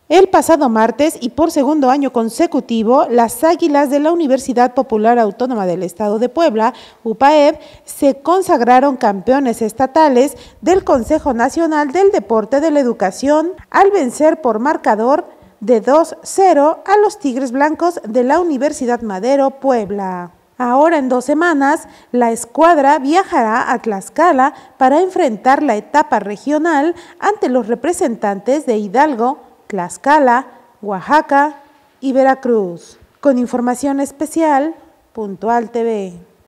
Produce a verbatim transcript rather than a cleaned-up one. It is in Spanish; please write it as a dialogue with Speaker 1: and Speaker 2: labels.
Speaker 1: El pasado martes y por segundo año consecutivo, las Águilas de la Universidad Popular Autónoma del Estado de Puebla, U P A E P, se consagraron campeones estatales del Consejo Nacional del Deporte de la Educación al vencer por marcador de dos a cero a los Tigres Blancos de la Universidad Madero, Puebla. Ahora en dos semanas, la escuadra viajará a Tlaxcala para enfrentar la etapa regional ante los representantes de Hidalgo, Tlaxcala, Oaxaca y Veracruz. Con información especial, Puntual T V.